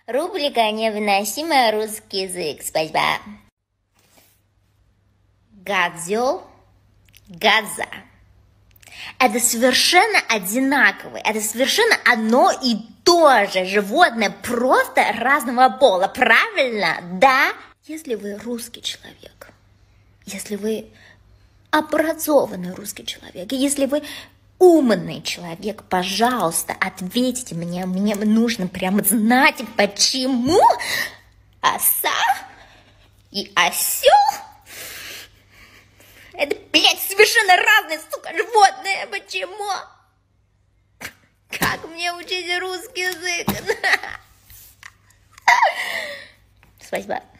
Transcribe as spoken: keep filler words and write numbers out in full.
Рубрика «Невыносимый русский язык». Спасибо. Гадзё, гадза. Это совершенно одинаковые, это совершенно одно и то же животное, просто разного пола. Правильно? Да? Если вы русский человек, если вы образованный русский человек, если вы умный человек, пожалуйста, ответьте мне, мне нужно прямо знать, почему оса и осел это, блядь, совершенно разные, сука, животные. Почему? Как мне учить русский язык? Спасибо.